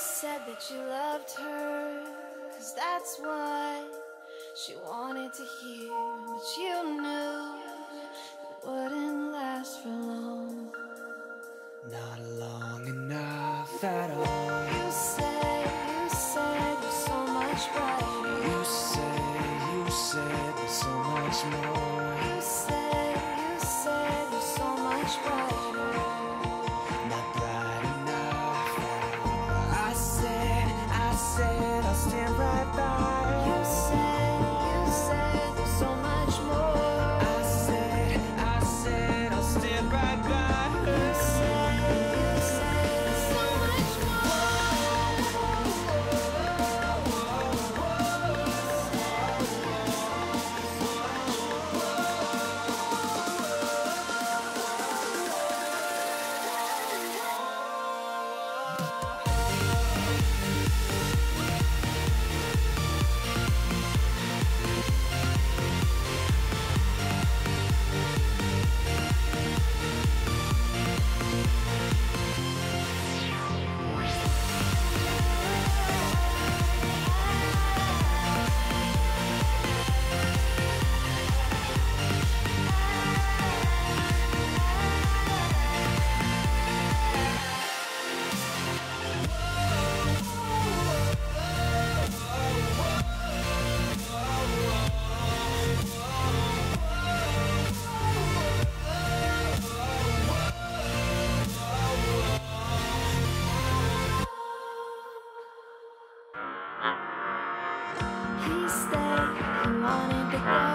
said that you loved her, 'cause that's what she wanted to hear. But you knew it wouldn't last for long. Not long enough at all. You said you're so much brighter. You said there's so much more. You said you're so much brighter. Not bright enough at all. I said I'll stand right by her. You said there's so much more. I said I'll stand right by her. You said there's so much He said he wanted to go.